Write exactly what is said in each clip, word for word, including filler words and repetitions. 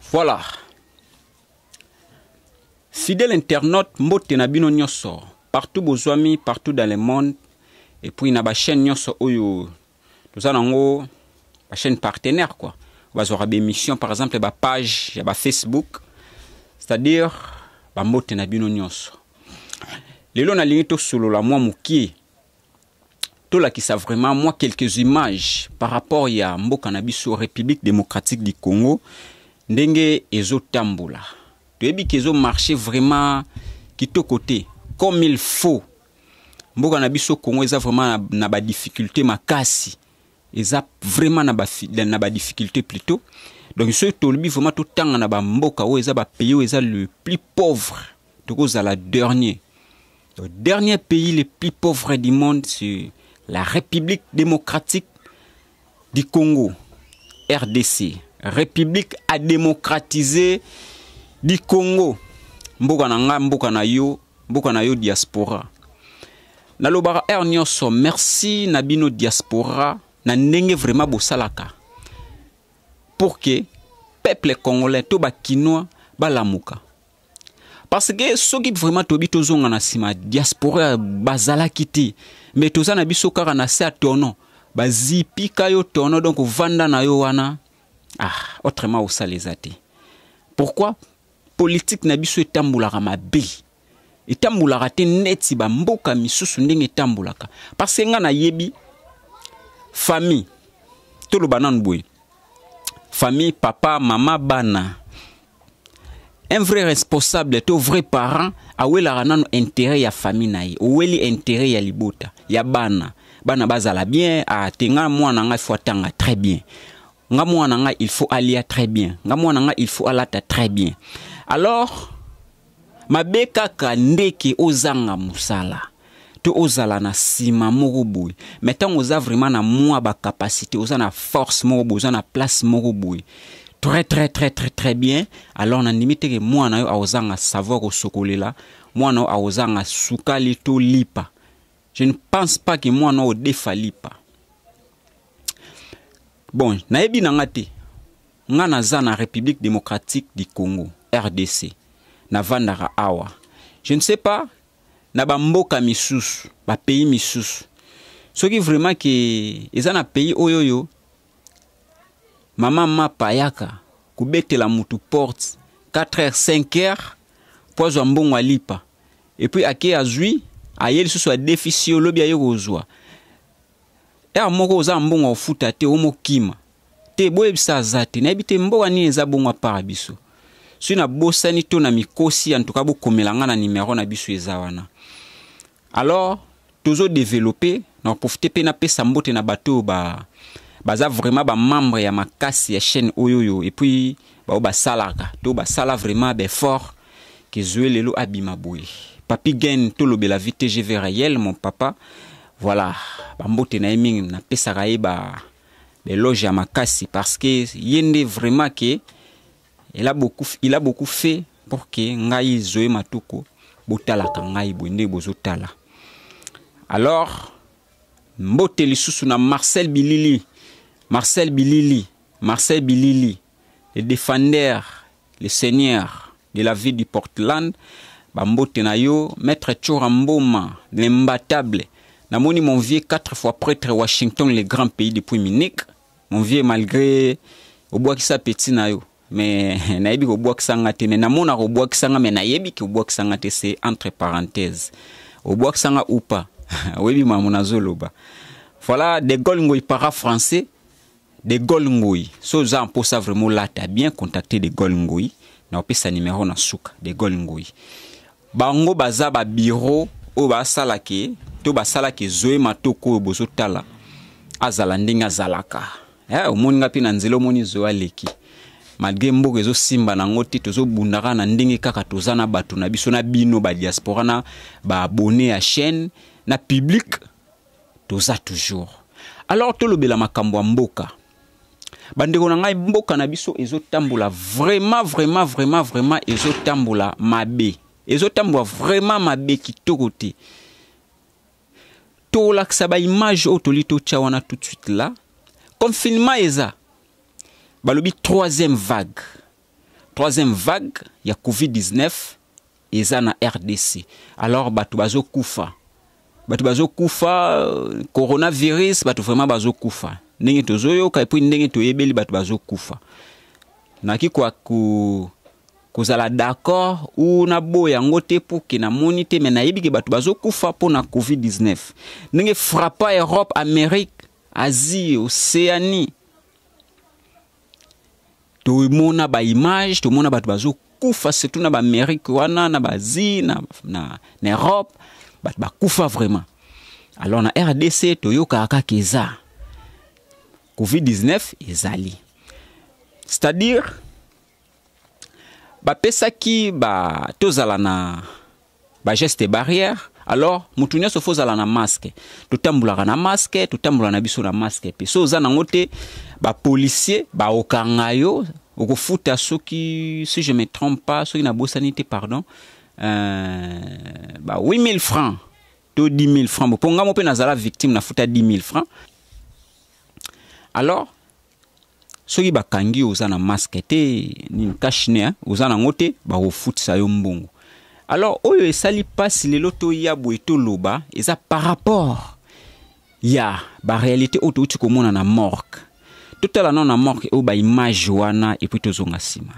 Voilà. Fidèle internaute, mbote na bino nyoso. Partout bozwami, partout dans le monde. Et puis na ba chaîne nyoso oyo. Nous avons ba chaîne partenaire quoi. Vous aurez des émissions par exemple ba page, ya ba Facebook. C'est-à-dire ba mbote na bino nyoso. Lelo na lingi to solo la moi mukie. To la qui sa vraiment moi quelques images par rapport ya mboka na biso République démocratique du Congo. Ndenge ezo tambola. Tu as qu'ils ont marché vraiment qui te côté comme il faut. Mboka na biso Congo ils ont vraiment na ba difficulté makasi. Ils ont vraiment na ba na ba difficulté plutôt. Donc ce tolbi vraiment tout temps na ba mboka où ils ont ba pays où ils ont le plus pauvre. Donc aux la dernier. Le dernier pays le plus pauvre du monde c'est la République démocratique du Congo, R D C. République à démocratiser du Congo. Mboka na nga mboka na yo, mboka na yo diaspora. Na lobara er nyonso merci na bino diaspora na ndenge vraiment bosalaka. Pour que peuple congolais to ba kinois ba lamuka. Parce que soki vraiment tobi tozonga na sima diaspora bazala kiti, mais tozana biso kaka na sa tono, bazipika yo tono donc vanda na yo wana. Ah, autrement au salezate. Pourquoi? Politique na biso etambulaka mabe. Etambulaka te neti ba mboka misusu ndenge etambulaka. Parce que nga na yebi famille to lo banan boy. Famille papa, maman, bana. Un vrai responsable, to vrai parent a wela ranano intérêt ya famille na ye. Weli intérêt ya libota, ya bana. Bana bazala bien, a tenga mwana nga faut tanga très bien. Nga mwana nga il faut aller très bien. Nga mwana nga il faut alata très bien. Alors mabeka ka ndeke ozanga musala. To ozala na sima moko boy. Mais tant oza vraiment na moi ba capacité, oza na force moko boy, oza na place moko boy. Très très très très très bien. Alors na limite ke mwana yo ozanga savoir au sokolela, mwana yo ozanga sukali to lipa. Je ne pense pas que mwana o defa lipa. Bon, naebi nangate, nga naza na République démocratique du Congo, R D C, na vandara awa. Je ne sais pas, na ba mboka misusu, ba pays misusu. Ce qui vraiment que, eza na pays oyoyo, maman ma payaka, kubete la mutu porte, quatre heures, cinq heures, pozo mbongo lipa. Et puis ake azui, ayeli susu a déficit lobi ayo kozwa. Er moko oza mbongo ofuta te omo kima. Te boyebisa zate na ebite mboka ni eza bongo para biso. So na bosani to na mikosi en tout cas bokomela nga na numéro na biso eza wana. Alors tozo développer na profiter pe na pesa mbote na bato ba baza vraiment ba membre ya makasi ya chaîne oyoyo et puis ba ba salaka to ba sala vraiment be fort que zoe lelo abima boy. Papi gain to lobela V T G V réel mon papa. Voilà, bambote na mingi na pesa rae ba les loges à makasi parce que yende vraiment que il a beaucoup il a beaucoup fait pour que ngai zoe matuko botala ka ngai bonde bozotala. Alors mbote lisusu na Marcel Bilili, Marcel Bilili, Marcel Bilili, le défendeur, le seigneur de la ville du Portland, bambote na yo maître Choramboma, l'imbattable. Namoni mon vieux quatre fois prêtre Washington, le grand pays depuis Munich. Mon vieux malgré au bois qui sa petit na yo. Mais naebi au bois qui sangate mais namona au bois qui sanga mais naebi ki au bois qui sangate c'est entre parenthèses. Au bois qui sanga ou pas. Oui mamona zoloba. Voilà des Golngoi para français, des Golngoi. So za pour ça vraiment là tu as bien contacté des Golngoi. Na opesa numéro na suka des Golngoi. Bango baza ba bureau o ba salake to basala ke zoe matoko bozo tala azala ndinga zalaka eh omoni ngapi na nzelo moni zoa leki malgré mboka ezo simba na ngoti tozo bundaka na ndingi kaka tozana bato na biso na bino ba diaspora na ba abonné à chaîne na public toza toujours. Alors to lobela makambo mboka bandeko na ngai mboka na biso ezo tambola vraiment vraiment vraiment vraiment ezo tambola mabe ezo tambola vraiment mabe kitoko te. To la ba image otolito chawana tout de suite là. Confinement eza. Balobi troisième vague. troisième vague ya covid dix-neuf eza na R D C. Alors bato bazo kufa bato bazo kufa coronavirus bato vraiment bazo kufa ndenge tozoyo ka epi ndenge toyebeli bato bazo kufa naki kwa ku kozala d'accord ou na bo yango te pour que na moni te mais nayebi ke bato bazo kufa pour na covid dix-neuf ndenge frappa Europe, Amérique, Asie, Océanie. To mona ba image, to mona bato bazo kufa surtout na ba Amérique wana na ba Asie na na, na Europe, bato ba kufa vraiment. Alors na R D C to yoka aka keza covid dix-neuf ezali. C'est-à-dire ba pesa ki ba tozala na ba geste barrière. Alors mutu nyonso fo zala na masque, tutambulaka na masque, tutambula na biso na masque pe so za nango te ba policier ba okanga yo okofuta soki, si je me trompe pas, soki na bosanité pardon, euh, ba huit mille francs to dix mille francs po nga mo pe nazala victime na futa dix mille francs. Alors soki bakangi oza na masque te ni kashne oza nango te ba ofutisa yo mbongo. Alors, oyo esali passe lelo to ya boeto loba, eza par rapport ya ba réalité auto uti komona na morgue. Tout la non na morgue o ba image wana et puis tozonga sima.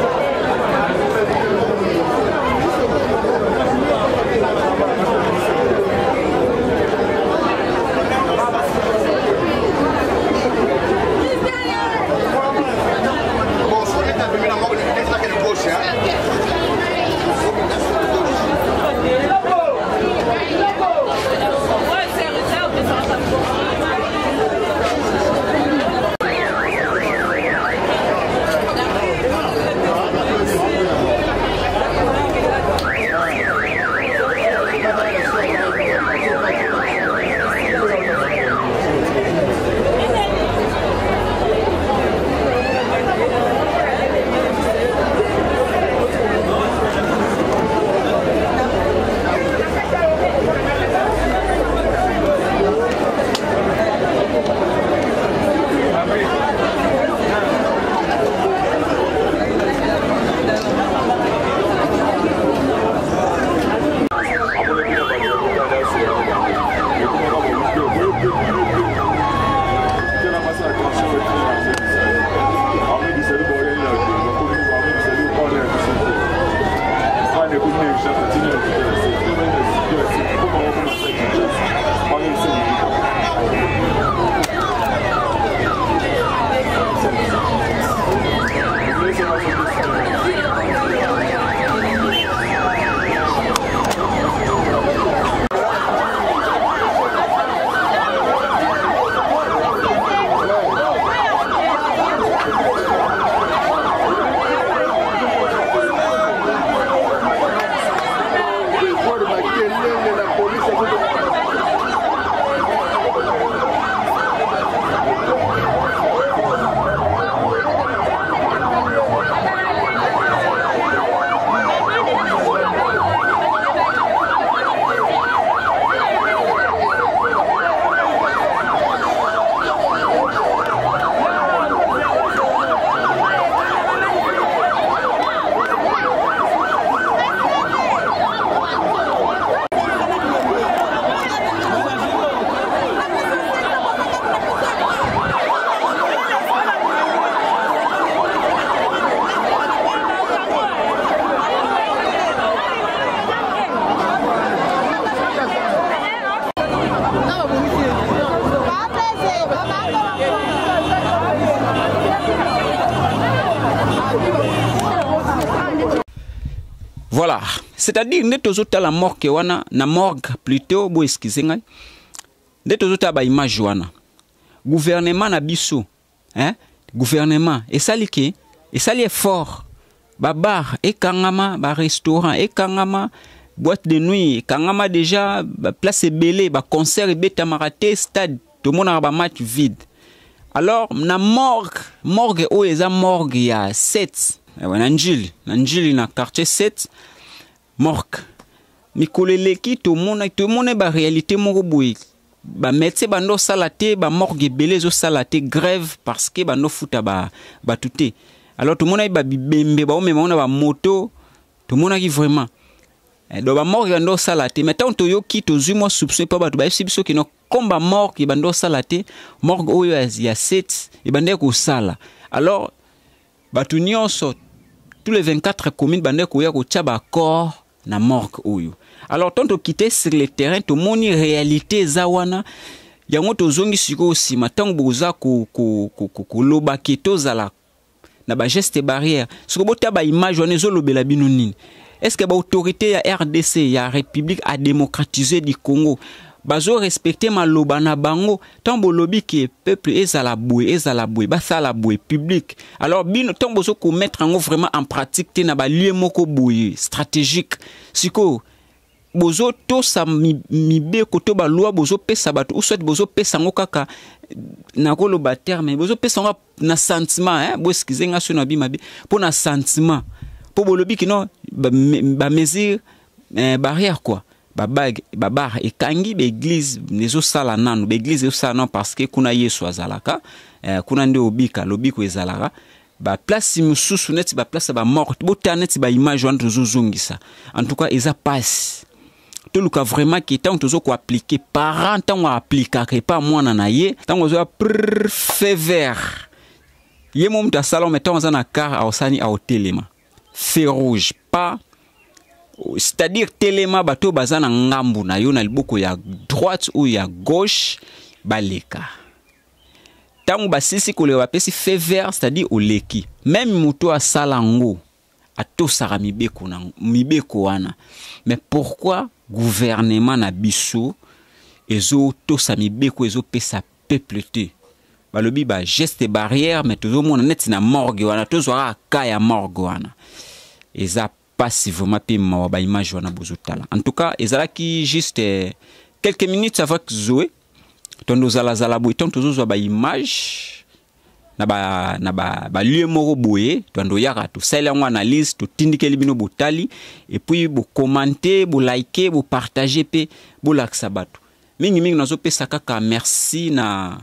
Voilà, c'est-à-dire ne tozota la morgue wana na morgue plutôt bo excusez ngai. Ne tozota ba image wana. Gouvernement na biso, hein? Gouvernement et salike, et sali fort. Ba bar et kangama, ba restaurant et kangama, boîte de nuit, kangama déjà, ba place belé, ba concert et beta maraté stade, tout le monde a ba match vide. Alors na morgue, morgue o eza morgue ya sept. Nanjili, Nanjili na quartier sept, morgue. Mikoleleki to mona to mona ba réalité moko boui. Ba médecin bando salate ba morgue belé zo salate grève parce que bando futa ba ba touté. Alors tout le monde a ba bibembe ba même on a ba moto, tout le monde a qui vraiment do ba mort ndo salate mais tant to yo ki to zuma soupçon pas ba to ba sibiso ki no komba mort ki bando salate mort oyo ya sept e bande ko sala. Alors batu nyonso tous les vingt-quatre communes bande ko ya ko tchaba corps na mort oyo. Alors tant to quitter sur le terrain to moni réalité zawana yango to zongi siko aussi matango boza ko ko ko ko loba keto zala na ba geste barrière siko bota ba image on ezo lobela bino nini. Est-ce que l'autorité ya R D C, ya République a démocratisé du Congo, bazo respecter ma loba na bango, tant bo lobby que peuple est à la bouée, est à la bouée, ba ça la bouée public. Alors bin tant bozo ko mettre en vraiment en pratique te na ba lieu moko bouée stratégique. Siko bozo to sa mi, mi be koto ba loi bozo pesa bato ou soit bozo pesa ngo kaka na ko loba terme bozo pesa ngo na sentiment hein bo excusez nga so na bi mabe pour na sentiment. Pour bolobi qui non ba mesure eh, barrière quoi ba bag ba bar et kangi be église nezo sala nanu be église yo sala non parce que kuna yesu azalaka eh, kuna nde obika lobiko ezalaka ba place mususu net ba place ba mort bo tanet ba image wan tozozongisa en tout cas eza passe tout le cas vraiment qui tant tozo ko appliquer parent tant appliquer que pas mwana na ye tant ozo fait vert ye mom ta salon mettons na car au sani au telema feu rouge pas c'est-à-dire telema bato bazana ngambu na yo na liboko ya droite ou ya gauche baleka tangu basisi ko le wapesi feu vert c'est-à-dire oleki même muto asalango atosaka mibeko na mibeko wana mais pourquoi gouvernement na biso ezo tosa mibeko ezo pesa peuple te balobi ba geste barrière mais toujours mona net na morgue wana tozwa ka ya morgue wana eza passivement pe ma ba image wana bozotala en tout cas ezala ki juste eh, quelques minutes avant que Zoé tondo zala zala boy ton tozozwa ba image na ba na ba ba lieu moko boye tondo yaka to sala ngwa analyse to tindikeli bino botali et puis bo commenter bo liker bo partager pe bo laksa bato mingi mingi nazo pesa kaka merci na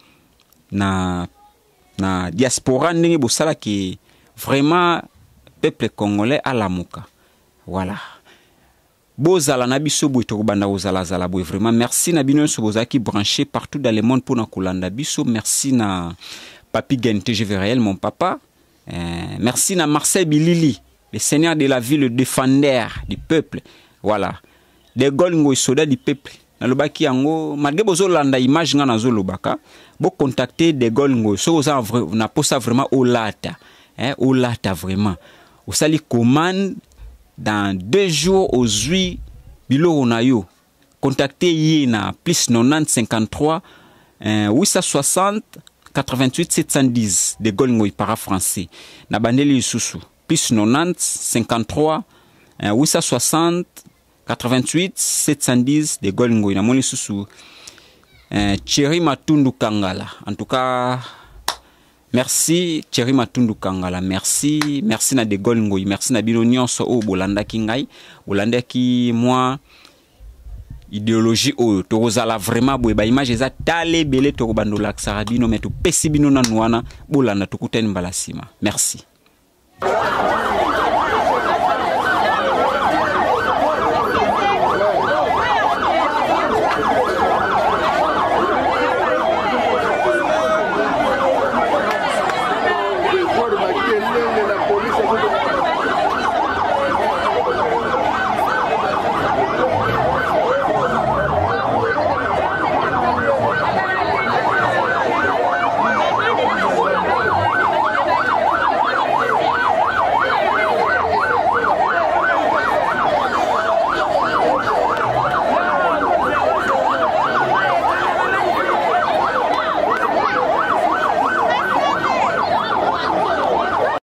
na na diaspora ndenge bosala ki vraiment peuple congolais à la muka voilà bozala na biso boy to banda ozala zala boy vraiment merci na bino so bozaki branché partout dans le monde pour na kolanda biso merci na Papi Gente je vais réel mon papa euh, merci na Marcel Bilili le seigneur de la ville le défendeur du peuple voilà de Gaulle ngoy soda du peuple na lobaki yango malgré bozo landa image nga na zo lobaka bo contacter de Gaulle ngoy so za na posa vraiment au lata hein au lata vraiment au sali commande dans deux jours aux huit bilo na yo contacter yi na plus quatre-vingt-dix cinquante-trois euh, huit cent soixante quatre-vingt-huit sept cent dix de Gaulle ngoy para français na bandeli susu plus quatre-vingt-dix cinquante-trois euh, huit cent soixante quatre-vingt-huit sept cent dix de Gaulle ngoy na moni susu euh, Thierry Matundu Kangala en tout cas merci Thierry Matundu Kangala merci merci na de Gaulle ngoy merci na bino nyonso o bolanda ki ngai bolanda ki moi idéologie o tozala vraiment boye ba image eza tale belé to bando laksara bino metu pesi bino na nwana bolanda tukuteni mbalasima merci.